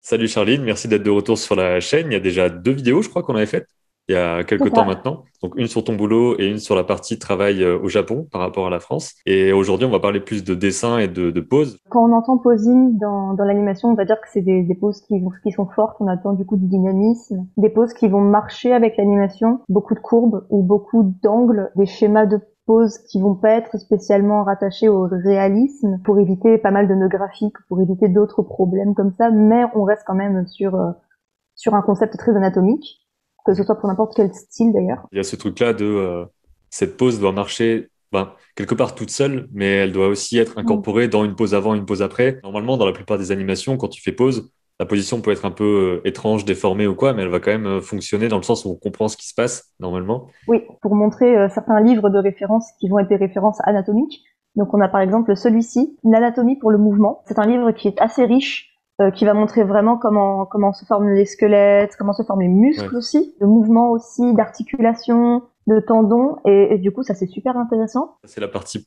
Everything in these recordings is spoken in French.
Salut Charline, merci d'être de retour sur la chaîne. Il y a déjà deux vidéos, je crois, qu'on avait faites il y a C'est quelques temps ça. maintenant. Donc une sur ton boulot et une sur la partie travail au Japon par rapport à la France. Et aujourd'hui, on va parler plus de dessin et de pose. Quand on entend posing dans l'animation, on va dire que c'est des poses qui sont fortes. On attend du coup du dynamisme, des poses qui vont marcher avec l'animation, beaucoup de courbes ou beaucoup d'angles, des schémas de poses qui vont pas être spécialement rattachés au réalisme pour éviter pas mal de nœuds graphiques, pour éviter d'autres problèmes comme ça. Mais on reste quand même sur un concept très anatomique, que ce soit pour n'importe quel style d'ailleurs. Il y a ce truc-là de cette pose doit marcher ben, quelque part toute seule, mais elle doit aussi être Mm. incorporée dans une pose avant, une pose après. Normalement, dans la plupart des animations, quand tu fais pause, la position peut être un peu étrange, déformée ou quoi, mais elle va quand même fonctionner dans le sens où on comprend ce qui se passe normalement. Oui, pour montrer certains livres de référence qui vont être des références anatomiques. Donc on a par exemple celui-ci, L'anatomie pour le mouvement. C'est un livre qui est assez riche, qui va montrer vraiment comment se forment les squelettes, comment se forment les Ouais. muscles aussi, de mouvement aussi, d'articulation, de tendons, et du coup ça c'est super intéressant. C'est la partie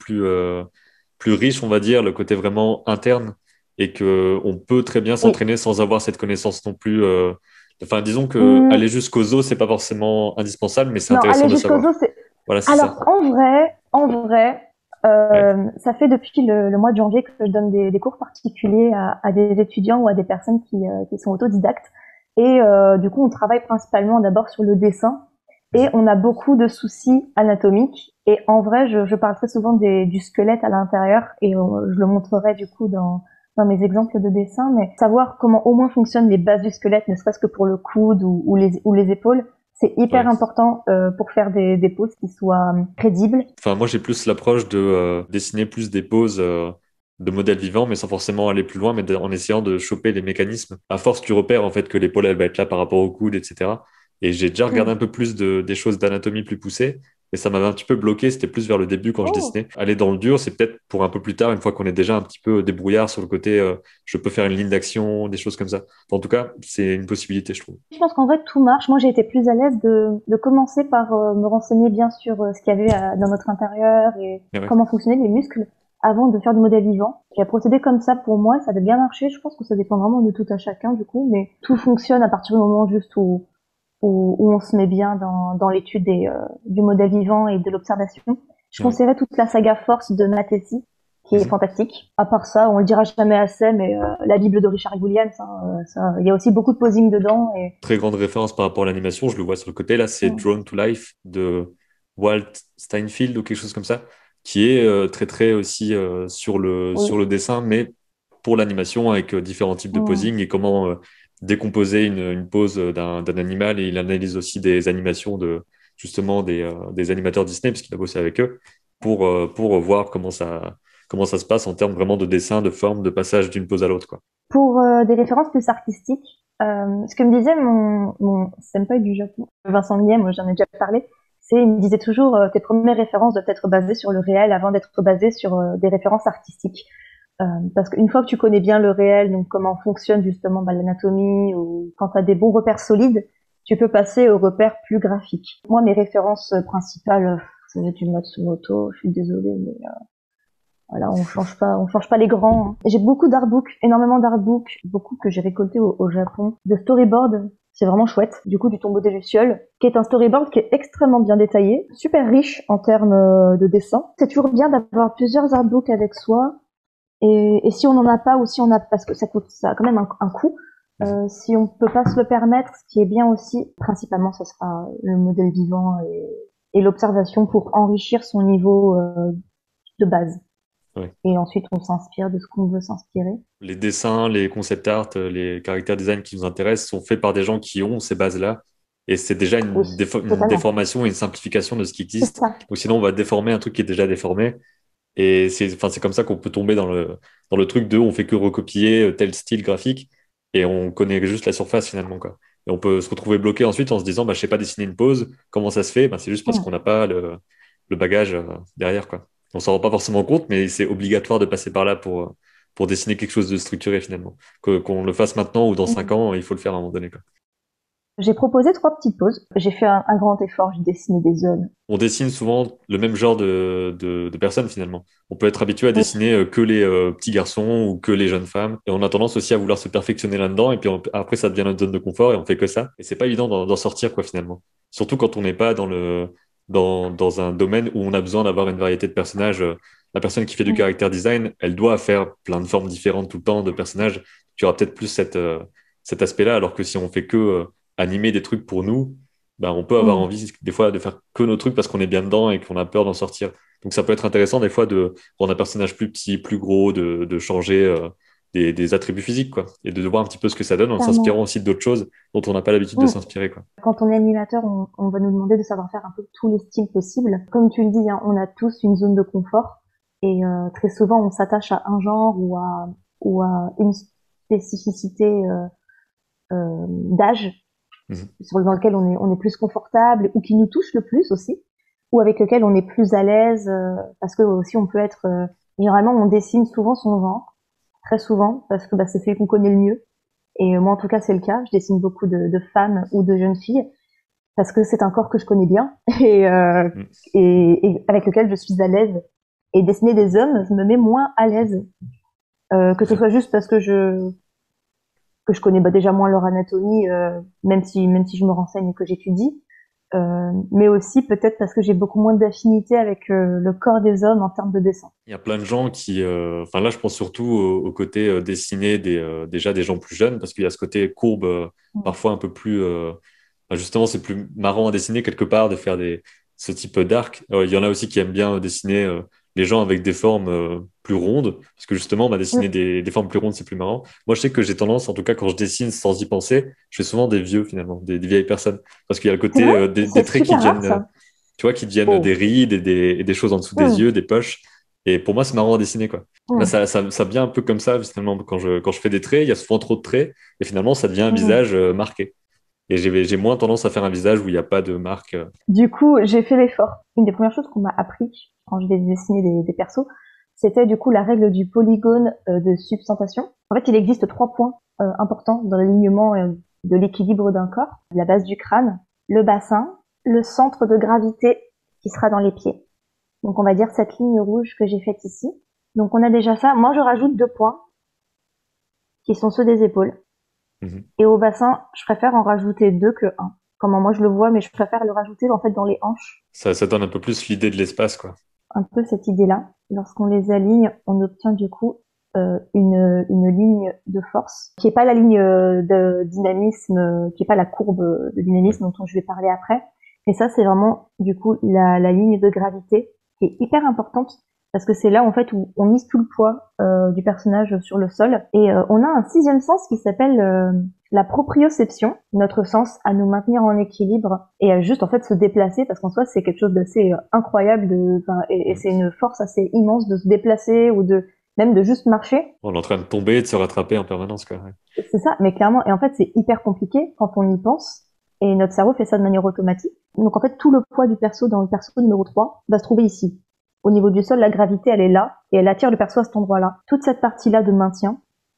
plus riche, on va dire, le côté vraiment interne, et que on peut très bien Oui. s'entraîner sans avoir cette connaissance non plus. Enfin, disons que Hum, aller jusqu'aux os, c'est pas forcément indispensable, mais c'est non, intéressant aller de jusqu'aux savoir. os, c'est... Voilà, c'est Alors ça. en vrai, Ouais. ça fait depuis le mois de janvier que je donne des cours particuliers à des étudiants ou à des personnes qui sont autodidactes. Et du coup, on travaille principalement d'abord sur le dessin et Mhm. on a beaucoup de soucis anatomiques. Et en vrai, je parle très souvent du squelette à l'intérieur et je le montrerai du coup dans mes exemples de dessin. Mais savoir comment au moins fonctionnent les bases du squelette, ne serait-ce que pour le coude ou les épaules, c'est hyper Ouais. important pour faire des poses qui soient crédibles. Enfin, moi, j'ai plus l'approche de dessiner plus des poses de modèles vivants, mais sans forcément aller plus loin, mais en essayant de choper les mécanismes. À force, tu repères en fait que l'épaule, elle va être là par rapport au coude, etc. Et j'ai déjà regardé un peu plus des choses d'anatomie plus poussées, et ça m'avait un petit peu bloqué. C'était plus vers le début quand je Oh. dessinais. Aller dans le dur, c'est peut-être pour un peu plus tard, une fois qu'on est déjà un petit peu débrouillard sur le côté, je peux faire une ligne d'action, des choses comme ça. En tout cas, c'est une possibilité, je trouve. Je pense qu'en vrai, tout marche. Moi, j'ai été plus à l'aise de commencer par me renseigner bien sur ce qu'il y avait dans notre intérieur et Mais ouais. comment fonctionnaient les muscles avant de faire du modèle vivant. J'ai procédé comme ça pour moi, ça avait bien marché. Je pense que ça dépend vraiment de tout à chacun, du coup, mais tout fonctionne à partir du moment juste où on se met bien dans l'étude du modèle vivant et de l'observation. Je Ouais. conseillerais toute la saga Force de Mattesi, qui est Mhm. fantastique. À part ça, on le dira jamais assez, mais la Bible de Richard Williams, hein, ça, il y a aussi beaucoup de posing dedans. Et Très grande référence par rapport à l'animation, je le vois sur le côté là, c'est mm, Drawn to Life de Walt Steinfield ou quelque chose comme ça, qui est très aussi sur oui, le dessin, mais pour l'animation avec différents types de mm, posing et comment décomposer une pose d'un animal. Et il analyse aussi des animations de justement des animateurs Disney, parce qu'il a bossé avec eux, pour voir comment ça se passe en termes vraiment de dessin, de forme, de passage d'une pose à l'autre, quoi. pour des références plus artistiques, ce que me disait mon senpai du Japon, Vincent Miem, moi j'en ai déjà parlé, c'est il me disait toujours tes premières références doivent être basées sur le réel avant d'être basées sur des références artistiques. Parce qu'une fois que tu connais bien le réel, donc comment fonctionne justement l'anatomie, ou quand tu as des bons repères solides, tu peux passer aux repères plus graphiques. Moi, mes références principales, ça va être du Matsumoto, je suis désolée, mais voilà, on change pas les grands. Hein. J'ai beaucoup d'artbooks, énormément d'artbooks, beaucoup que j'ai récolté au Japon, de storyboard. C'est vraiment chouette. Du coup, du Tombeau des Lucioles, qui est un storyboard qui est extrêmement bien détaillé, super riche en termes de dessin. C'est toujours bien d'avoir plusieurs artbooks avec soi. Et si on n'en a pas ou si on a, parce que ça a quand même un coût, Mhm. si on peut pas se le permettre, ce qui est bien aussi, principalement, ce sera le modèle vivant et l'observation pour enrichir son niveau de base. Ouais. Et ensuite, on s'inspire de ce qu'on veut s'inspirer. Les dessins, les concept art, les caractères design qui nous intéressent sont faits par des gens qui ont ces bases-là. Et c'est déjà Oui, une totalement. déformation et une simplification de ce qui C'est existe. ça. Ou sinon, on va déformer un truc qui est déjà déformé. Et enfin, c'est comme ça qu'on peut tomber dans le truc de on fait que recopier tel style graphique et on connaît juste la surface finalement, quoi. Et on peut se retrouver bloqué ensuite en se disant, bah, je sais pas dessiner une pose. Comment ça se fait? Bah, c'est juste parce qu'on Mm. n'a pas le bagage derrière, quoi. On s'en rend pas forcément compte, mais c'est obligatoire de passer par là pour dessiner quelque chose de structuré finalement. Qu'on le fasse maintenant ou dans cinq Mm. ans, il faut le faire à un moment donné, quoi. J'ai proposé 3 petites pauses. J'ai fait un grand effort, j'ai dessiné des hommes. On dessine souvent le même genre de personnes finalement. On peut être habitué à Oui, dessiner que les petits garçons ou que les jeunes femmes. Et on a tendance aussi à vouloir se perfectionner là-dedans. Et puis après, ça devient notre zone de confort et on fait que ça. Et c'est pas évident d'en sortir, quoi, finalement. Surtout quand on n'est pas dans un domaine où on a besoin d'avoir une variété de personnages. La personne qui fait du mm, character design, elle doit faire plein de formes différentes tout le temps de personnages. Tu auras peut-être plus cet aspect-là, alors que si on fait que animer des trucs pour nous, bah, on peut avoir mm. envie des fois de faire que nos trucs parce qu'on est bien dedans et qu'on a peur d'en sortir. Donc ça peut être intéressant des fois de rendre un personnage plus petit, plus gros, de changer des attributs physiques, quoi. Et de voir un petit peu ce que ça donne en Clairement. s'inspirant aussi d'autres choses dont on n'a pas l'habitude de Mm. s'inspirer, quoi. Quand on est animateur, on va nous demander de savoir faire un peu tous les styles possibles. Comme tu le dis, hein, on a tous une zone de confort et très souvent on s'attache à un genre ou à une spécificité d'âge Mhm. dans lequel on est plus confortable ou qui nous touche le plus aussi, ou avec lequel on est plus à l'aise, parce que aussi on peut être, généralement on dessine souvent son genre, très souvent, parce que bah, c'est celui qu'on connaît le mieux. Et moi en tout cas c'est le cas, je dessine beaucoup de femmes ou de jeunes filles, parce que c'est un corps que je connais bien et, Mhm. et avec lequel je suis à l'aise. Et dessiner des hommes me met moins à l'aise, que ce Ok. soit juste parce que je connais bah, déjà moins leur anatomie, même si je me renseigne et que j'étudie, mais aussi peut-être parce que j'ai beaucoup moins d'affinité avec le corps des hommes en termes de dessin. Il y a plein de gens qui, enfin là, je pense surtout au côté dessiner déjà des gens plus jeunes, parce qu'il y a ce côté courbe Mm. parfois un peu plus, enfin, justement, c'est plus marrant à dessiner quelque part de faire ce type d'arc. Il y en a aussi qui aiment bien dessiner les gens avec des formes plus rondes, parce que justement, bah, dessiner Mm. des formes plus rondes, c'est plus marrant. Moi, je sais que j'ai tendance, en tout cas, quand je dessine sans y penser, je fais souvent des vieux finalement, des vieilles personnes, parce qu'il y a le C'est côté vrai, des c'est traits qui super rare deviennent ça. tu vois, qui deviennent des Oh. rides et des choses en dessous des Mm. yeux, des poches. Et pour moi, c'est marrant à dessiner, quoi. Là, Mm. ça vient un peu comme ça, finalement, quand je fais des traits, il y a souvent trop de traits, et finalement, ça devient un Mm. visage marqué. Et j'ai moins tendance à faire un visage où il n'y a pas de marque. Du coup, j'ai fait l'effort. Une des premières choses qu'on m'a appris quand je devais dessiner des persos, c'était du coup la règle du polygone de substantation. En fait, il existe 3 points importants dans l'alignement de l'équilibre d'un corps: la base du crâne, le bassin, le centre de gravité qui sera dans les pieds. Donc on va dire cette ligne rouge que j'ai faite ici. Donc on a déjà ça. Moi, je rajoute 2 points qui sont ceux des épaules. Mhm. Et au bassin, je préfère en rajouter 2 que un. Comment moi je le vois, mais je préfère le rajouter en fait dans les hanches. Ça donne un peu plus l'idée de l'espace, quoi. Un peu cette idée-là. Lorsqu'on les aligne, on obtient du coup une ligne de force, qui est pas la ligne de dynamisme, qui est pas la courbe de Ouais. dynamisme dont je vais parler après. Et ça, c'est vraiment du coup la ligne de gravité qui est hyper importante parce que c'est là en fait où on mise tout le poids du personnage sur le sol. Et on a un 6e sens qui s'appelle la proprioception, notre sens à nous maintenir en équilibre et à juste en fait se déplacer, parce qu'en soi c'est quelque chose d'assez incroyable et Mhm. c'est une force assez immense de se déplacer ou de même de juste marcher. On est en train de tomber et de se rattraper en permanence, quoi. Ouais. C'est ça, mais clairement, et en fait c'est hyper compliqué quand on y pense, et notre cerveau fait ça de manière automatique. Donc en fait tout le poids du perso dans le perso numéro 3 va se trouver ici. Au niveau du sol, la gravité elle est là, et elle attire le perso à cet endroit-là. Toute cette partie-là de maintien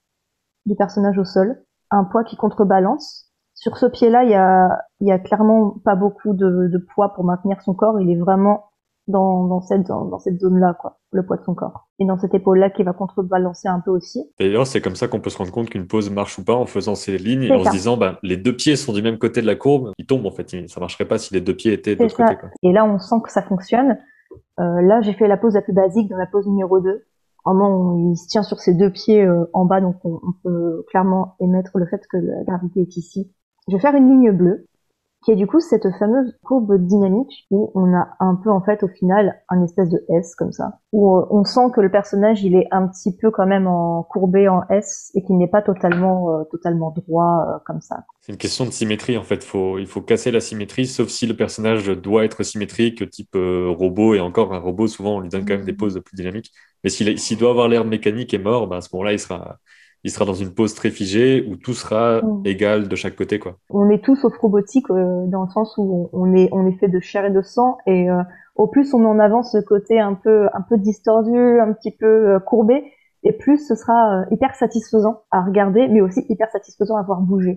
du personnage au sol, un poids qui contrebalance. Sur ce pied-là, il y a clairement pas beaucoup de poids pour maintenir son corps. Il est vraiment dans cette zone-là, quoi, le poids de son corps. Et dans cette épaule-là qui va contrebalancer un peu aussi. D'ailleurs, c'est comme ça qu'on peut se rendre compte qu'une pose marche ou pas en faisant ces lignes et C'est en se ça, disant, bah, les deux pieds sont du même côté de la courbe, ils tombent en fait. Ça marcherait pas si les deux pieds étaient de c'est l'autre côté, ça. quoi. Et là, on sent que ça fonctionne. Là, j'ai fait la pose la plus basique dans la pose numéro 2. Vraiment, il se tient sur ses 2 pieds en bas, donc on peut clairement émettre le fait que la gravité est ici. Je vais faire une ligne bleue, qui est du coup cette fameuse courbe dynamique où on a un peu en fait au final un espèce de S comme ça, où on sent que le personnage il est un petit peu quand même en courbé en S et qu'il n'est pas totalement droit comme ça. C'est une question de symétrie en fait. Il faut casser la symétrie, sauf si le personnage doit être symétrique, type robot. Et encore, un robot, souvent, on lui donne quand même des Mmh. poses plus dynamiques. Mais s'il doit avoir l'air mécanique et mort, bah, à ce moment-là, il sera dans une pose très figée où tout sera Mmh. égal de chaque côté, quoi. On est tous sauf robotique dans le sens où on est fait de chair et de sang et au plus on met en avant ce côté un peu distordu, un petit peu courbé, et plus ce sera hyper satisfaisant à regarder, mais aussi hyper satisfaisant à voir bouger.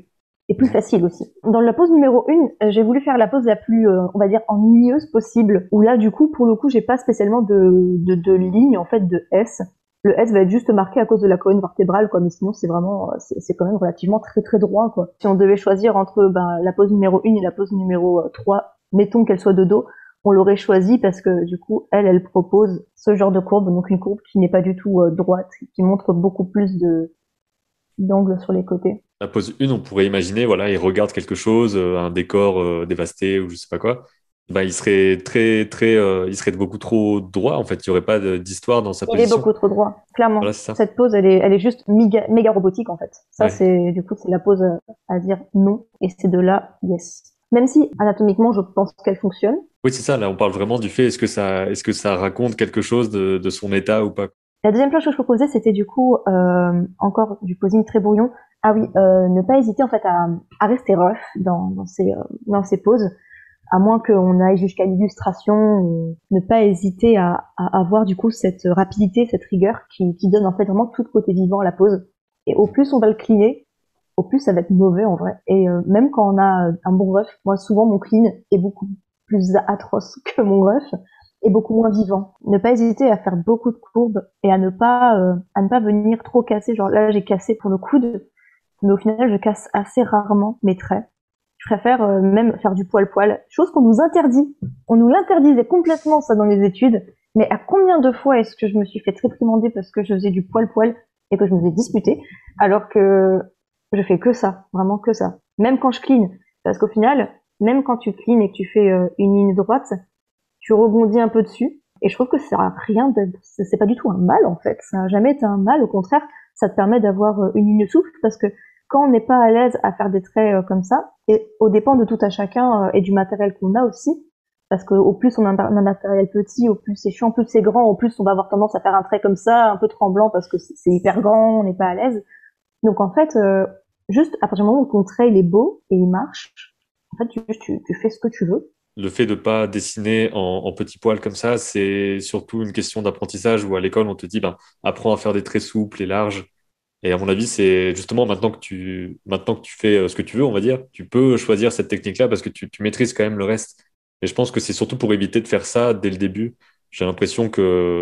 et plus facile aussi. Dans la pose numéro 1, j'ai voulu faire la pose la plus, on va dire, ennuyeuse possible, où là, du coup, pour le coup, j'ai pas spécialement de ligne, en fait, de S. Le S va être juste marqué à cause de la colonne vertébrale, quoi, mais sinon, c'est vraiment, c'est quand même relativement très très droit, quoi. Si on devait choisir entre la pose numéro 1 et la pose numéro 3, mettons qu'elle soit de dos, on l'aurait choisi parce que du coup, elle propose ce genre de courbe, donc une courbe qui n'est pas du tout droite, qui montre beaucoup plus de d'angles sur les côtés. La pose 1, on pourrait imaginer, voilà, il regarde quelque chose, un décor dévasté ou je sais pas quoi. Ben, il serait il serait beaucoup trop droit, en fait. Il y aurait pas d'histoire dans sa Il est position. beaucoup trop droit, clairement. Voilà, c'est ça. Cette pose, elle est juste méga robotique en fait. Ça, Ouais. c'est du coup, c'est la pose à dire non, et c'est de là, yes. Même si anatomiquement, je pense qu'elle fonctionne. Oui, c'est ça. Là, on parle vraiment du fait, est-ce que ça raconte quelque chose de son état ou pas? La deuxième chose que je proposais, c'était du coup encore du posing très brouillon. Ah oui, ne pas hésiter en fait à rester rough dans ces poses, à moins qu'on aille jusqu'à l'illustration, ne pas hésiter à avoir du coup cette rapidité, cette rigueur qui donne en fait vraiment tout le côté vivant à la pose. Et au plus on va le cleaner, au plus ça va être mauvais en vrai. Et même quand on a un bon rush, moi souvent mon clean est beaucoup plus atroce que mon rush et beaucoup moins vivant. Ne pas hésiter à faire beaucoup de courbes et à ne pas venir trop casser. Genre là j'ai cassé pour le coude, mais au final je casse assez rarement mes traits. Je préfère même faire du poil-poil, chose qu'on nous interdit. On nous l'interdisait complètement ça dans les études. Mais à combien de fois est-ce que je me suis fait réprimander parce que je faisais du poil-poil et que je me faisais disputer, alors que je fais que ça, vraiment que ça. Même quand je clean, parce qu'au final, même quand tu clean et que tu fais une ligne droite, tu rebondis un peu dessus. Et je trouve que ça a rien c'est pas du tout un mal en fait. Ça n'a jamais été un mal. Au contraire, ça te permet d'avoir une ligne souple parce que quand on n'est pas à l'aise à faire des traits comme ça, et au dépend de tout à chacun et du matériel qu'on a aussi, parce qu'au plus on a un matériel petit, au plus c'est chiant, au plus c'est grand, au plus on va avoir tendance à faire un trait comme ça, un peu tremblant parce que c'est hyper grand, on n'est pas à l'aise. Donc en fait, juste à partir du moment où ton trait il est beau et il marche, en fait tu fais ce que tu veux. Le fait de pas dessiner en petits poils comme ça, c'est surtout une question d'apprentissage où à l'école, on te dit, ben, apprends à faire des traits souples et larges. Et à mon avis, c'est justement maintenant que tu fais ce que tu veux, on va dire, tu peux choisir cette technique-là parce que tu maîtrises quand même le reste. Et je pense que c'est surtout pour éviter de faire ça dès le début. J'ai l'impression que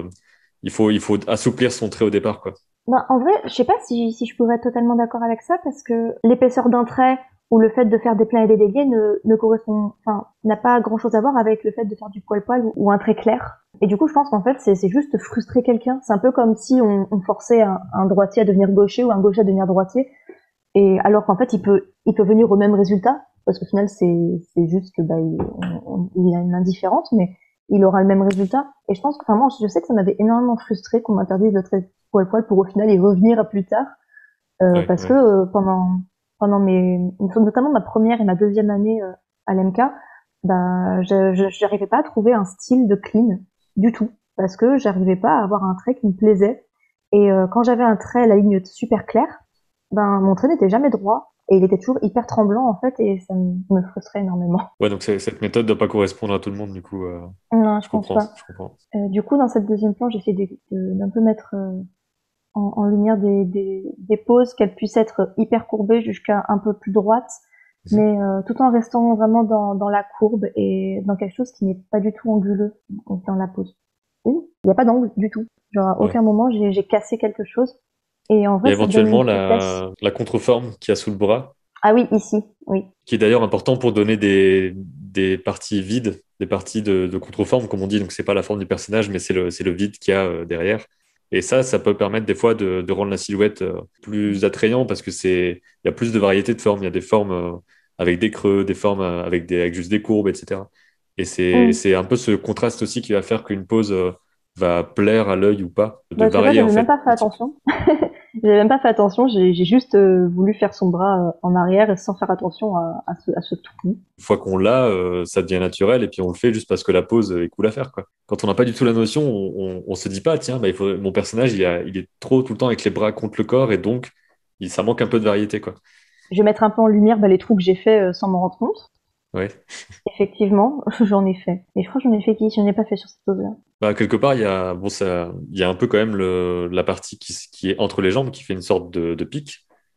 il faut assouplir son trait au départ, quoi. Ben, en vrai, je sais pas si je pourrais être totalement d'accord avec ça parce que l'épaisseur d'un trait ou le fait de faire des pleins et des déliés ne correspond, enfin, n'a pas grand chose à voir avec le fait de faire du poil-poil ou un trait clair. Et du coup, je pense qu'en fait, c'est juste frustrer quelqu'un. C'est un peu comme si on forçait un droitier à devenir gaucher ou un gaucher à devenir droitier. Et alors qu'en fait, il peut venir au même résultat, parce qu'au final, c'est juste que il a une indifférente, mais il aura le même résultat. Et je pense que, enfin, moi, je sais que ça m'avait énormément frustré qu'on m'interdise le trait poil poil pour au final y revenir plus tard, Ouais, parce que ouais. pendant notamment ma première et ma deuxième année à l'MK, j'arrivais pas à trouver un style de clean du tout, parce que j'arrivais pas à avoir un trait qui me plaisait. Et quand j'avais un trait à la ligne super claire, mon trait n'était jamais droit et il était toujours hyper tremblant en fait et me frustrait énormément. Ouais, donc cette méthode ne doit pas correspondre à tout le monde, du coup, Non, je pense pas. je comprends. Du coup, dans cette deuxième plan, j'essaie d'un peu mettre en lumière des poses, qu'elles puissent être hyper courbées jusqu'à un peu plus droite, Mhm. mais tout en restant vraiment dans la courbe et dans quelque chose qui n'est pas du tout anguleux dans la pose. Oui, il n'y a pas d'angle du tout. Genre à Ouais. aucun moment j'ai cassé quelque chose et en Et vrai ça donne une éventuellement, souplesse. la contreforme qu'il y a sous le bras, Ah oui, ici, oui. qui est d'ailleurs important pour donner des parties vides, des parties de contreforme, comme on dit. Donc, c'est pas la forme du personnage, mais c'est le vide qu'il y a derrière. Et ça peut permettre des fois de rendre la silhouette plus attrayant parce que il y a plus de variété de formes. Il y a des formes avec des creux, des formes avec juste des courbes, etc. Et Mm. c'est un peu ce contraste aussi qui va faire qu'une pose va plaire à l'œil ou pas, de Tu vois, varier en j'avais même fait pas fait le type. attention. J'avais même pas fait attention, j'ai juste voulu faire son bras en arrière et sans faire attention à ce trou. Une fois qu'on l'a, ça devient naturel et puis on le fait juste parce que la pose est cool à faire, quoi. Quand on n'a pas du tout la notion, on se dit pas, tiens, bah, mon personnage, il est trop tout le temps avec les bras contre le corps et donc ça manque un peu de variété, quoi. Je vais mettre un peu en lumière les trous que j'ai fait sans m'en rendre compte. Ouais. Effectivement, j'en ai fait. Et je crois que j'en ai fait qui? J'en ai pas fait sur cette pose-là. Bah, quelque part, il y a un peu quand même la partie qui est entre les jambes qui fait une sorte de pic.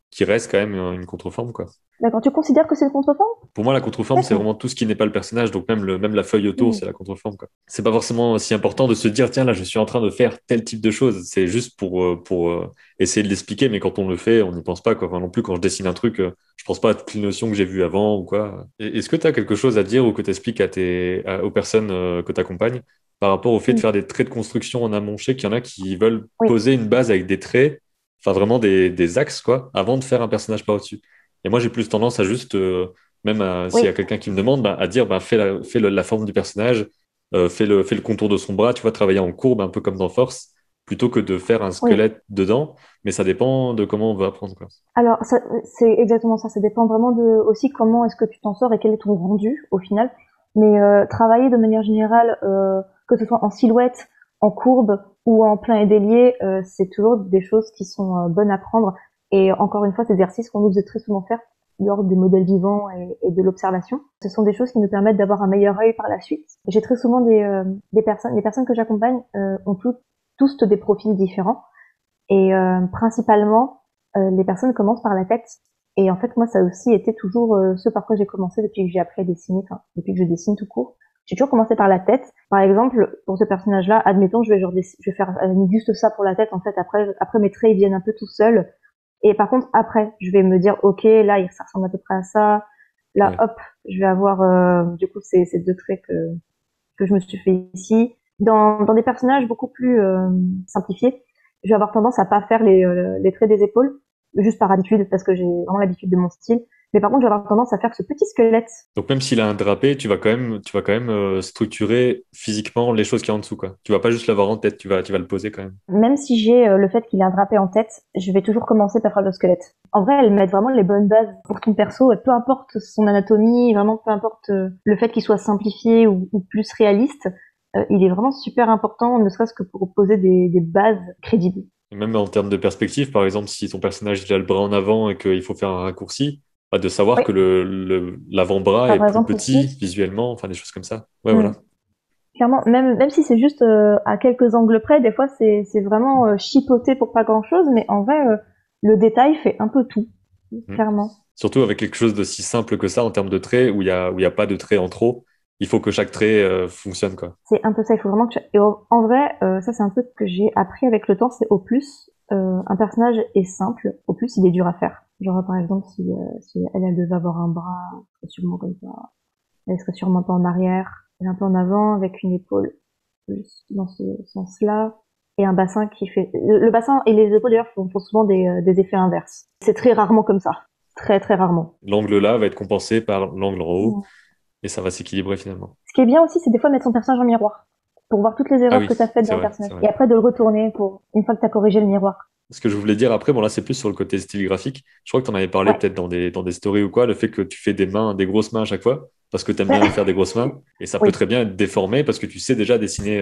qui reste quand même une contreforme, quoi. D'accord. Tu considères que c'est une contreforme? Pour moi, la contreforme, c'est D'accord. vraiment tout ce qui n'est pas le personnage, donc même la feuille autour, Hmm. c'est la contreforme, quoi. C'est pas forcément si important de se dire, tiens, là, je suis en train de faire tel type de choses. C'est juste pour essayer de l'expliquer, mais quand on le fait, on n'y pense pas, quoi. Enfin, non plus, quand je dessine un truc, je pense pas à toutes les notions que j'ai vues avant ou quoi. Est-ce que tu as quelque chose à dire ou que tu expliques aux personnes que tu accompagnes par rapport au fait de Hmm. faire des traits de construction en amont? Je sais qu'il y en a qui veulent Oui. poser une base avec des traits, enfin vraiment des axes, quoi, avant de faire un personnage par au-dessus. Et moi, j'ai plus tendance à juste, même s'il y Oui. a quelqu'un qui me demande, bah, à dire, bah, fais la forme du personnage, fais le contour de son bras, tu vois, travailler en courbe, un peu comme dans Force, plutôt que de faire un Oui. squelette dedans. Mais ça dépend de comment on veut apprendre, quoi. Alors, c'est exactement ça. Ça dépend vraiment de aussi comment est-ce que tu t'en sors et quel est ton rendu au final. Mais travailler de manière générale, que ce soit en silhouette, en courbe ou en plein et délié, c'est toujours des choses qui sont bonnes à prendre. Et encore une fois, ces exercices qu'on nous faisait très souvent faire lors des modèles vivants et de l'observation, ce sont des choses qui nous permettent d'avoir un meilleur œil par la suite. J'ai très souvent des personnes, les personnes que j'accompagne ont tous des profils différents. Et principalement, les personnes commencent par la tête. Et en fait, moi, ça a aussi été toujours ce par quoi j'ai commencé depuis que j'ai appris à dessiner, enfin, depuis que je dessine tout court. J'ai toujours commencé par la tête. Par exemple, pour ce personnage-là, admettons, je vais faire juste ça pour la tête. En fait, après mes traits, ils viennent un peu tout seuls. Et par contre, après, je vais me dire, ok, là, ça ressemble à peu près à ça. Là, Ouais. hop, je vais avoir du coup ces deux traits que je me suis fait ici. Dans des personnages beaucoup plus simplifiés, je vais avoir tendance à pas faire les traits des épaules, juste par habitude, parce que j'ai vraiment l'habitude de mon style. Mais par contre, je vais avoir tendance à faire ce petit squelette. Donc même s'il a un drapé, tu vas quand même structurer physiquement les choses qu'il y a en dessous, quoi. Tu vas pas juste l'avoir en tête, tu vas le poser quand même. Même si j'ai le fait qu'il ait un drapé en tête, je vais toujours commencer par faire le squelette. En vrai, elles mettent vraiment les bonnes bases pour ton perso, et peu importe son anatomie, vraiment peu importe le fait qu'il soit simplifié ou plus réaliste, il est vraiment super important, ne serait-ce que pour poser des bases crédibles. Et même en termes de perspective, par exemple, si ton personnage il a le bras en avant et qu'il faut faire un raccourci, bah, de savoir Oui, que l'avant-bras est par plus exemple petit ici. visuellement, enfin des choses comme ça. Ouais, Hmm. voilà. Clairement, même si c'est juste à quelques angles près, des fois c'est vraiment chipoté pour pas grand-chose, mais en vrai, le détail fait un peu tout, Mm. clairement. Surtout avec quelque chose d'aussi simple que ça en termes de traits, où il y a pas de traits en trop. Il faut que chaque trait fonctionne, quoi. C'est un peu ça, il faut vraiment que et en vrai, ça c'est un truc que j'ai appris avec le temps, c'est au plus, un personnage est simple, au plus il est dur à faire. Genre par exemple, si elle devait avoir un bras, elle serait sûrement comme ça, elle serait sûrement un peu en arrière, et un peu en avant, avec une épaule plus dans ce sens-là, et un bassin qui fait... Le bassin et les épaules d'ailleurs font souvent des effets inverses. C'est très rarement comme ça. Très très rarement. L'angle là va être compensé par l'angle en haut Mm. et ça va s'équilibrer finalement. Ce qui est bien aussi, c'est des fois mettre son personnage en miroir, pour voir toutes les Ah erreurs oui, que tu as faites c'est dans le vrai, c'est personnage. vrai. Et après de le retourner pour une fois que tu as corrigé le miroir. Ce que je voulais dire après, bon là c'est plus sur le côté style graphique. Je crois que tu en avais parlé Ouais. peut-être dans des stories ou quoi, le fait que tu fais des mains, des grosses mains à chaque fois, parce que tu aimes bien faire des grosses mains, et ça peut Oui. très bien être déformé parce que tu sais déjà dessiner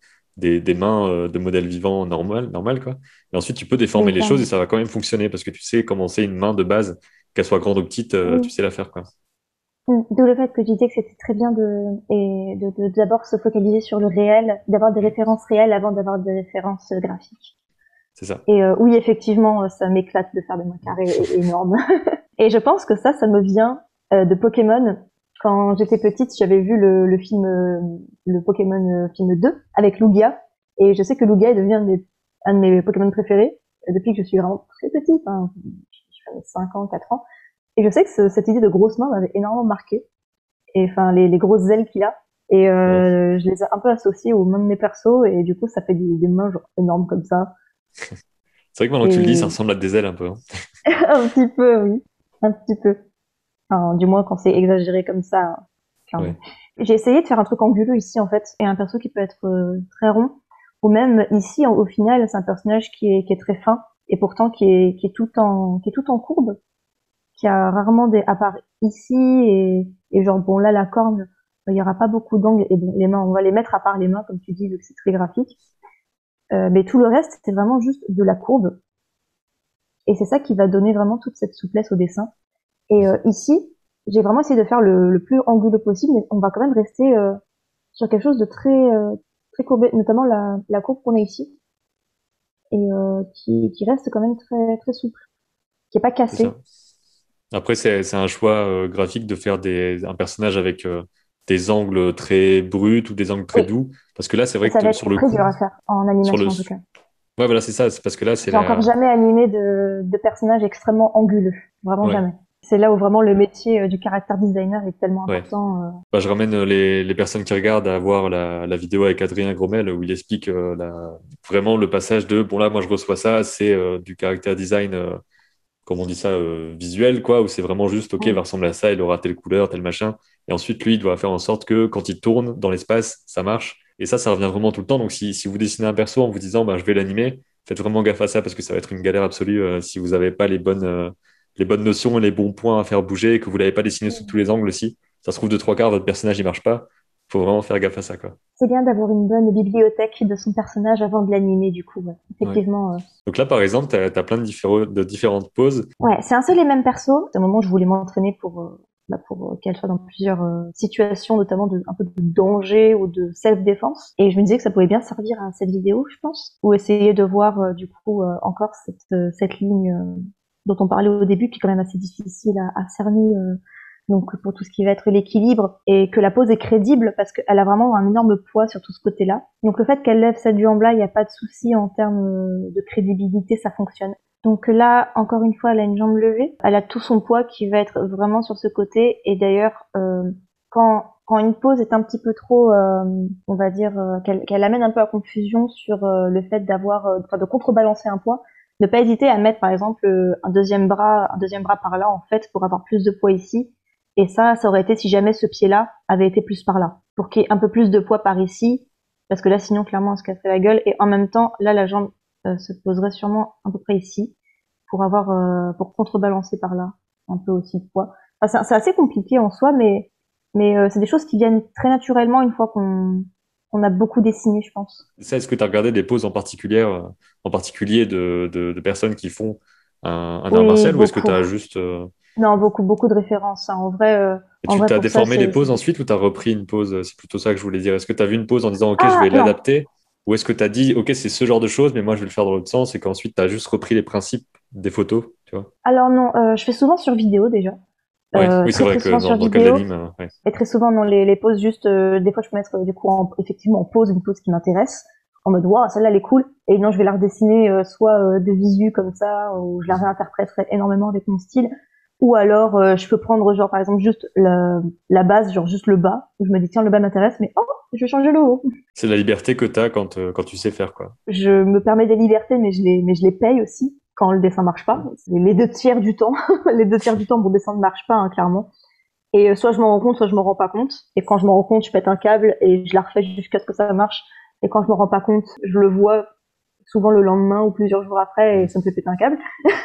des mains de modèles vivants normal, quoi. Et ensuite tu peux déformer Oui, les choses et clairement. ça va quand même fonctionner parce que tu sais comment c'est une main de base, qu'elle soit grande ou petite, tu Oui. sais la faire, quoi. D'où le fait que je disais que c'était très bien de d'abord se focaliser sur le réel, d'avoir des Mm, références réelles avant d'avoir des références graphiques. c'est ça. Et oui, effectivement, ça m'éclate de faire des mains carrées énormes. Et je pense que ça me vient de Pokémon. Quand j'étais petite, j'avais vu le film, le Pokémon film 2 avec Lugia. Et je sais que Lugia est devenu un de mes Pokémon préférés depuis que je suis vraiment très petite. Hein, j'avais 5 ans, 4 ans. Et je sais que cette idée de grosse main m'avait énormément marqué. Et enfin, les grosses ailes qu'il a. Et Ouais. je les ai un peu associées aux mains de mes persos. Et du coup, ça fait des mains genre énormes comme ça. C'est vrai que maintenant que tu le dis, ça Et ressemble à des ailes un peu, hein. un petit peu, oui. Un petit peu. Enfin, du moins quand c'est exagéré comme ça, hein, clairement. Ouais. J'ai essayé de faire un truc anguleux ici en fait, et un perso qui peut être très rond, ou même ici au final c'est un personnage qui est très fin et pourtant qui est tout en courbe, qui a rarement des à part ici et genre bon là la corne, il y aura pas beaucoup d'angles et bon les mains on va les mettre à part les mains comme tu dis vu que c'est très graphique, mais tout le reste c'est vraiment juste de la courbe et c'est ça qui va donner vraiment toute cette souplesse au dessin. Et ici, j'ai vraiment essayé de faire le plus anguleux possible, mais on va quand même rester sur quelque chose de très courbé, notamment la courbe qu'on a ici, et qui reste quand même très, très souple, qui est pas c'est ça. cassé. Après, c'est un choix graphique de faire un personnage avec des angles très bruts ou des angles très Oui, doux. Parce que là, c'est et vrai ça va que être sur le très dur coup, à faire en sur le... animation en tout cas. Ouais, voilà, c'est ça. C'est parce que là, c'est J'ai encore la... jamais animé de personnages extrêmement anguleux, vraiment Ouais, jamais. C'est là où vraiment le métier du character designer est tellement ouais. important. Bah, je ramène les personnes qui regardent à voir la vidéo avec Adrien Gromel où il explique vraiment le passage de, bon là, moi je reçois ça, c'est du character design, comme on dit ça, visuel, quoi, où c'est vraiment juste, ok, il va ressembler à ça, il aura telle couleur, tel machin. Et ensuite, lui, il doit faire en sorte que quand il tourne dans l'espace, ça marche. Et ça revient vraiment tout le temps. Donc si vous dessinez un perso en vous disant, bah, je vais l'animer, faites vraiment gaffe à ça parce que ça va être une galère absolue si vous n'avez pas les bonnes notions et les bons points à faire bouger et que vous l'avez pas dessiné sous tous les angles aussi. Ça se trouve de trois quarts, votre personnage, il marche pas. Faut vraiment faire gaffe à ça, quoi. C'est bien d'avoir une bonne bibliothèque de son personnage avant de l'animer, du coup. Ouais. Ouais. Effectivement. Donc là, par exemple, t'as plein de différentes poses. Ouais, c'est un seul et même perso. À un moment, je voulais m'entraîner pour qu'elle soit dans plusieurs situations, notamment un peu de danger ou de self-défense. Et je me disais que ça pouvait bien servir à cette vidéo, je pense, ou essayer de voir du coup encore cette ligne dont on parlait au début, qui est quand même assez difficile à cerner. Donc pour tout ce qui va être l'équilibre et que la pose est crédible parce qu'elle a vraiment un énorme poids sur tout ce côté-là. Donc le fait qu'elle lève cette jambe-là, il n'y a pas de souci en termes de crédibilité, ça fonctionne. Donc là, encore une fois, elle a une jambe levée. Elle a tout son poids qui va être vraiment sur ce côté. Et d'ailleurs, quand une pose est un petit peu trop, on va dire, qu'elle amène un peu à confusion sur le fait d'avoir, enfin, de contrebalancer un poids, ne pas hésiter à mettre, par exemple, un deuxième bras par là, en fait, pour avoir plus de poids ici. Et ça aurait été si jamais ce pied-là avait été plus par là, pour qu'il y ait un peu plus de poids par ici, parce que là, sinon, clairement, on se casserait la gueule. Et en même temps, là, la jambe se poserait sûrement à peu près ici pour contrebalancer par là un peu aussi de poids. Enfin, c'est assez compliqué en soi, mais c'est des choses qui viennent très naturellement une fois qu'on a beaucoup dessiné, je pense. Ça, est-ce que tu as regardé des poses en particulier de personnes qui font un art Oui, martial ou est-ce que tu beaucoup. as juste... Non, beaucoup de références, hein. Et En tu vrai t'as pour ça, déformé les c'est poses facile. ensuite ou tu as repris une pose? C'est plutôt ça que je voulais dire. Est-ce que tu as vu une pose en disant, OK, je Ah vais non. l'adapter? Ou est-ce que tu as dit, OK, c'est ce genre de choses, mais moi, je vais le faire dans l'autre sens et qu'ensuite, tu as juste repris les principes des photos, tu vois? Alors non, je fais souvent sur vidéo déjà. Ouais, oui, c'est Très vrai très que souvent sur dans le cas de vidéo. l'anime, ouais. Et très souvent, dans les pauses, juste, des fois, je peux mettre, du coup, effectivement, en pause, une pause qui m'intéresse, en mode, waouh, celle-là, elle est cool. Et non, je vais la redessiner, soit de visu, comme ça, ou je la réinterpréterai énormément avec mon style. Ou alors, je peux prendre, genre, par exemple, juste la base, genre, juste le bas, où je me dis, tiens, le bas m'intéresse, mais oh, je vais changer le haut. C'est la liberté que tu as quand tu sais faire, quoi. Je me permets des libertés, mais je les paye aussi quand le dessin marche pas. C'est les deux tiers du temps. Les deux tiers du temps, mon dessin ne marche pas, hein, clairement. Et soit je m'en rends compte, soit je m'en rends pas compte. Et quand je m'en rends compte, je pète un câble et je la refais jusqu'à ce que ça marche. Et quand je m'en rends pas compte, je le vois souvent le lendemain ou plusieurs jours après et ça me fait péter un câble.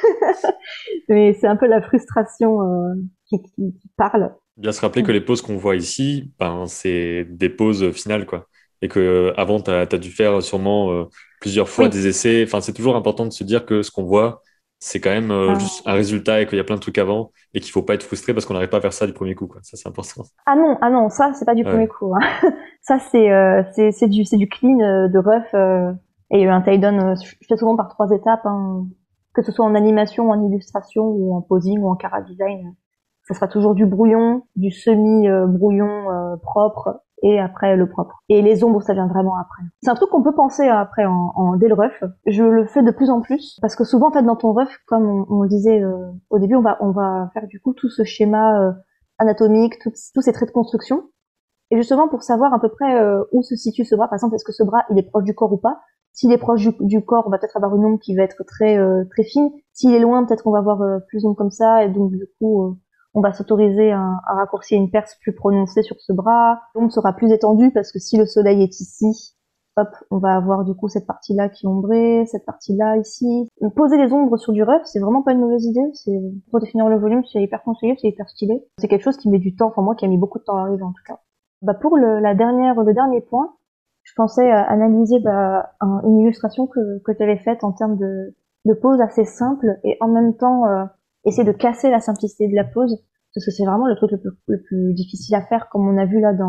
Mais c'est un peu la frustration qui parle. Bien se rappeler que les poses qu'on voit ici, ben, c'est des poses finales, quoi. Et que avant, tu as dû faire sûrement plusieurs fois Oui, des essais. Enfin, c'est toujours important de se dire que ce qu'on voit, c'est quand même juste un résultat et qu'il y a plein de trucs avant et qu'il faut pas être frustré parce qu'on n'arrive pas à faire ça du premier coup, quoi. Ça, c'est important. ah non, ça c'est pas du premier Ouais. coup, hein. Ça c'est du clean de ref et un tie down. Je fais souvent par trois étapes, hein, que ce soit en animation, en illustration ou en posing ou en chara design. Ça sera toujours du brouillon, du semi-brouillon propre et après le propre. Et les ombres, ça vient vraiment après. C'est un truc qu'on peut penser après dès le ref. Je le fais de plus en plus parce que souvent, en fait, dans ton ref, comme on le disait au début, on va faire du coup tout ce schéma anatomique, tous ces traits de construction. Et justement, pour savoir à peu près où se situe ce bras, par exemple, est-ce que ce bras, il est proche du corps ou pas? S'il est proche du corps, on va peut-être avoir une ombre qui va être très fine. S'il est loin, peut-être qu'on va avoir plus d'ombre comme ça. Et donc, du coup, on va s'autoriser un raccourci et une perce plus prononcée sur ce bras. L'ombre sera plus étendue parce que si le soleil est ici, hop, on va avoir du coup cette partie-là qui est ombrée, cette partie-là ici. Poser les ombres sur du rough, c'est vraiment pas une mauvaise idée. C'est pour définir le volume, c'est hyper conseillé, c'est hyper stylé. C'est quelque chose qui met du temps, enfin moi qui a mis beaucoup de temps à arriver en tout cas. Bah pour le dernier point, je pensais analyser une illustration que tu avais faite en termes de pose assez simple et en même temps essayer de casser la simplicité de la pose parce que c'est vraiment le truc le plus difficile à faire comme on a vu là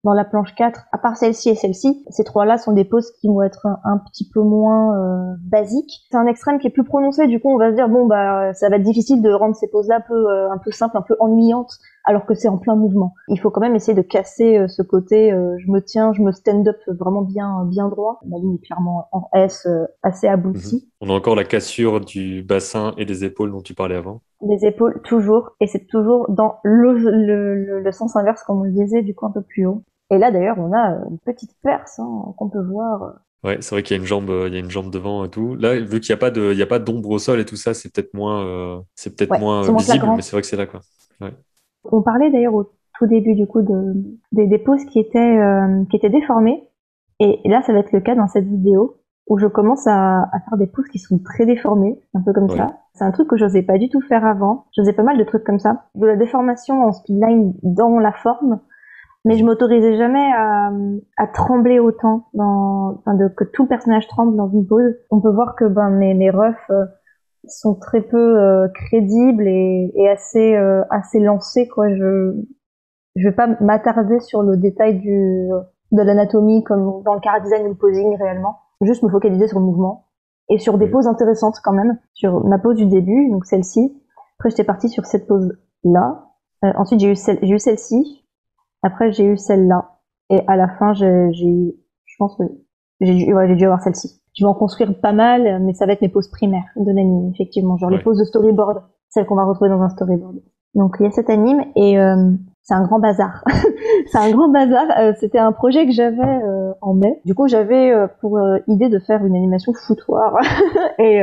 dans la planche 4, à part celle-ci et celle-ci, ces trois-là sont des poses qui vont être un petit peu moins basiques. C'est un extrême qui est plus prononcé, du coup on va se dire bon bah ça va être difficile de rendre ces poses-là un peu simples, un peu ennuyantes, alors que c'est en plein mouvement. Il faut quand même essayer de casser ce côté je me tiens, je me stand-up vraiment bien droit. Ma ligne est clairement en S, assez aboutie. On a encore la cassure du bassin et des épaules dont tu parlais avant. Les épaules toujours, et c'est toujours dans le sens inverse comme on le disait, du coup un peu plus haut. Et là d'ailleurs on a une petite perce qu'on peut voir. Ouais, c'est vrai qu'il y a il y a une jambe devant et tout. Là, vu qu'il n'y a pas il y a pas d'ombre au sol et tout ça, c'est peut-être Ouais, moins c'est moins visible, flagrant. mais c'est vrai que c'est là, quoi. Ouais. On parlait d'ailleurs au tout début du coup des poses qui étaient déformées. Et là ça va être le cas dans cette vidéo où je commence à faire des poses qui sont très déformées, un peu comme Ouais. ça. C'est un truc que j'osais pas du tout faire avant. Je faisais pas mal de trucs comme ça. De la déformation en speedline dans la forme, mais je Mhm. m'autorisais jamais à trembler autant que tout le personnage tremble dans une pose. On peut voir que mes refs sont très peu crédibles et assez lancés quoi. Je vais pas m'attarder sur le détail de l'anatomie comme dans le chara design ou le posing réellement. Juste me focaliser sur le mouvement et sur des Ouais. poses intéressantes quand même. Sur ma pose du début, donc celle-ci. Après j'étais partie sur cette pose là. Ensuite j'ai eu celle-ci. Après, j'ai eu celle-là. Et à la fin, je pense que j'ai dû avoir celle-ci. Je vais en construire pas mal, mais ça va être mes poses primaires de l'anime, effectivement. Genre les Ouais. poses de storyboard, celles qu'on va retrouver dans un storyboard. Donc, il y a cet anime et c'est un grand bazar. C'est un grand bazar. C'était un projet que j'avais en mai. Du coup, j'avais pour idée de faire une animation foutoir et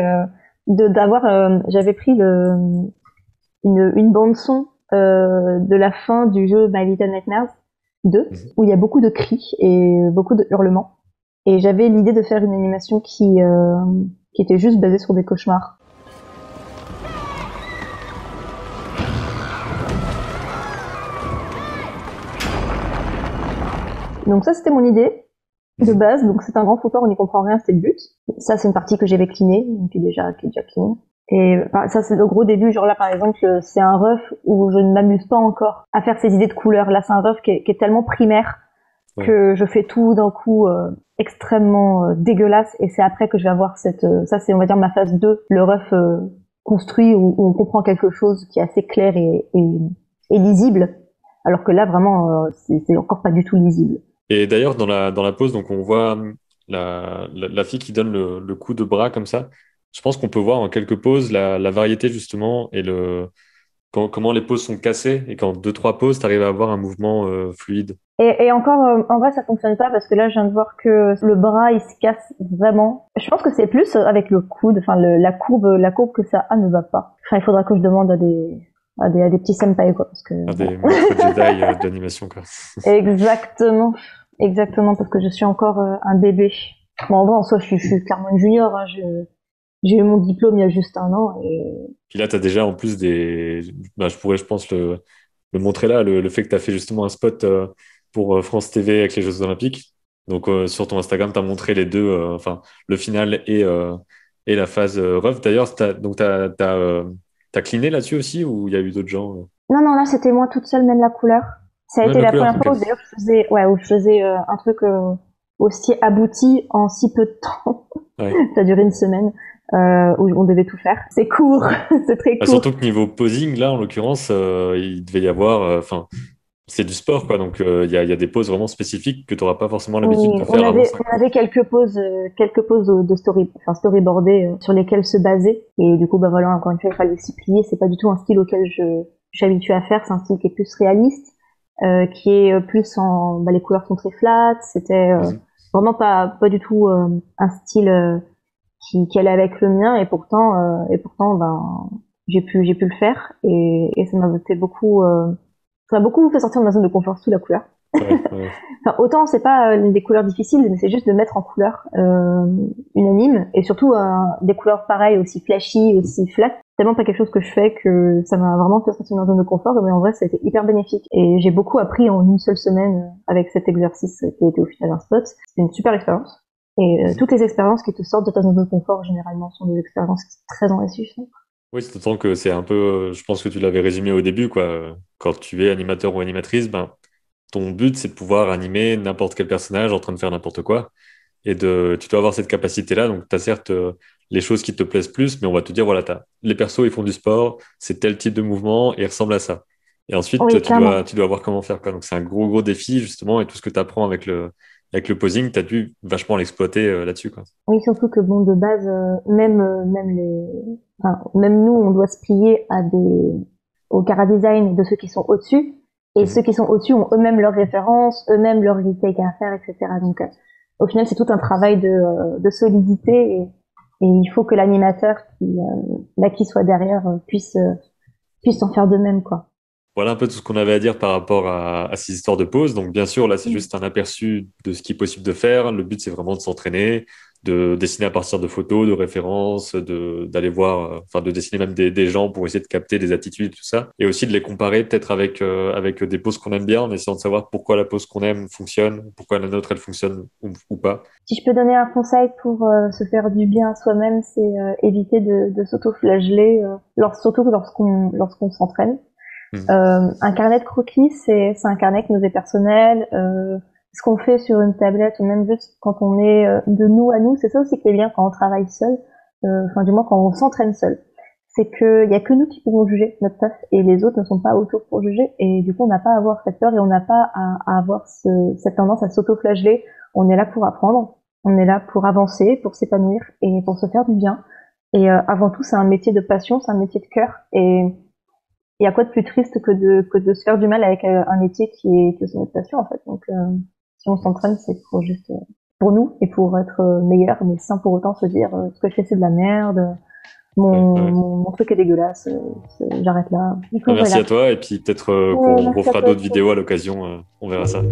j'avais pris une bande son de la fin du jeu My Little Nightmares 2, Mhm. où il y a beaucoup de cris et beaucoup de hurlements. Et j'avais l'idée de faire une animation qui était juste basée sur des cauchemars. Donc ça, c'était mon idée de Mhm. base. Donc c'est un grand foutoir, on n'y comprend rien, c'était le but. Ça, c'est une partie que j'avais cleanée, qui est déjà clean. Et enfin, ça, c'est le gros début. Genre là, par exemple, c'est un ref où je ne m'amuse pas encore à faire ces idées de couleurs. Là, c'est un ref qui est tellement primaire Ouais. que je fais tout d'un coup extrêmement dégueulasse et c'est après que je vais avoir ça c'est on va dire ma phase 2, le ref construit où on comprend quelque chose qui est assez clair et lisible, alors que là vraiment c'est encore pas du tout lisible. Et d'ailleurs, dans la pose, donc on voit la fille qui donne le coup de bras comme ça. Je pense qu'on peut voir en quelques poses la variété justement et comment les poses sont cassées et qu'en deux, trois poses, tu arrives à avoir un mouvement fluide. Et encore en vrai ça fonctionne pas parce que là je viens de voir que le bras il se casse vraiment. Je pense que c'est plus avec le coude, enfin la courbe que ça a ne va pas. Enfin il faudra que je demande à des petits senpai quoi parce que Faire voilà. des maîtres Jedi de l'animation, quoi. Exactement, exactement, parce que je suis encore un bébé. Bon, en vrai, en soi, je suis clairement une junior. Hein. J'ai eu mon diplôme il y a juste un an. Et... Puis là, tu as déjà en plus bah, je pourrais, je pense, le montrer là, le fait que tu as fait justement un spot pour France TV avec les Jeux Olympiques. Donc, sur ton Instagram, tu as montré les deux, enfin, le final et la phase ref. D'ailleurs, t'as cleané là-dessus aussi ou il y a eu d'autres gens? Non, non, là, c'était moi toute seule, même la couleur. Ça a Même été la la couleur, première ok. fois où d'ailleurs où je faisais un truc aussi abouti en si peu de temps. Ouais. Ça a duré une semaine où on devait tout faire. C'est court, c'est très Bah, court. surtout que niveau posing, là, en l'occurrence, il devait y avoir, enfin, c'est du sport, quoi. Donc, il y a des poses vraiment spécifiques que tu n'auras pas forcément l'habitude Oui, de faire avant ça. on avait quelques poses de enfin storyboardées sur lesquelles se baser. Et du coup, bah voilà, encore une fois, il fallait s'y plier. C'est pas du tout un style auquel je suis habituée à faire. C'est un style qui est plus réaliste, qui est plus les couleurs sont très flat. C'était Mhm. vraiment pas du tout un style qui allait avec le mien. Et pourtant, ben, j'ai pu le faire. Et ça m'a fait beaucoup, ça m'a beaucoup fait sortir de ma zone de confort sous la couleur. Ouais, ouais. Enfin, autant c'est pas des couleurs difficiles, mais c'est juste de mettre en couleur une anime et surtout des couleurs pareilles, aussi flashy, aussi flat. C'est tellement pas quelque chose que je fais que ça m'a vraiment fait sortir de ma zone de confort, mais en vrai, ça a été hyper bénéfique. Et j'ai beaucoup appris en une seule semaine avec cet exercice qui a été au final un spot. C'était une super expérience. Et Mhm. toutes les expériences qui te sortent de ta zone de confort, généralement, sont des expériences très enrichissantes. Oui, c'est autant que c'est un peu, je pense que tu l'avais résumé au début, quoi. Quand tu es animateur ou animatrice, ben, ton but, c'est de pouvoir animer n'importe quel personnage en train de faire n'importe quoi. Tu dois avoir cette capacité-là. Donc, tu as certes les choses qui te plaisent plus, mais on va te dire, voilà, les persos, ils font du sport, c'est tel type de mouvement et ils ressemblent à ça. Et ensuite, Oui, clairement. tu dois voir comment faire, quoi. Donc, c'est un gros défi, justement, et tout ce que tu apprends avec le posing, tu as dû vachement l'exploiter là-dessus, quoi. Oui, surtout que bon, de base, même nous, on doit se plier au chara design de ceux qui sont au-dessus. Et Mhm. ceux qui sont au-dessus ont eux-mêmes leurs références, eux-mêmes leurs retake à faire, etc. Donc, au final, c'est tout un travail de solidité et il faut que l'animateur qui soit derrière puisse en faire de même, quoi. Voilà un peu tout ce qu'on avait à dire par rapport à ces histoires de pause. Donc, bien sûr, là, c'est juste un aperçu de ce qui est possible de faire. Le but, c'est vraiment de s'entraîner, de dessiner à partir de photos, de références, d'aller voir, enfin, de dessiner même des gens pour essayer de capter des attitudes, tout ça. Et aussi de les comparer peut-être avec des poses qu'on aime bien, en essayant de savoir pourquoi la pose qu'on aime fonctionne, pourquoi la nôtre, elle fonctionne ou pas. Si je peux donner un conseil pour se faire du bien à soi-même, c'est éviter de s'auto-flageller, surtout lorsqu'on s'entraîne. Mhm. Un carnet de croquis, c'est un carnet qui nous est personnel. Ce qu'on fait sur une tablette ou même juste quand on est de nous à nous, c'est ça aussi qui est bien quand on travaille seul. Enfin, du moins quand on s'entraîne seul, c'est que y a que nous qui pouvons juger notre taf et les autres ne sont pas autour pour juger. Et du coup, on n'a pas à avoir cette peur et on n'a pas à avoir cette tendance à s'auto-flageller. On est là pour apprendre, on est là pour avancer, pour s'épanouir et pour se faire du bien. Et avant tout, c'est un métier de passion, c'est un métier de cœur et il y a quoi de plus triste que de se faire du mal avec un métier qui est notre passion en fait. Donc si on s'entraîne, c'est pour juste pour nous et pour être meilleur, mais sans pour autant se dire ce que je fais c'est de la merde, Ouais, ouais. mon truc est dégueulasse, j'arrête là. Il Ah, faut merci à relax. toi. Et puis peut-être qu'on Merci à refera toi d'autres aussi. vidéos à l'occasion. On verra ça.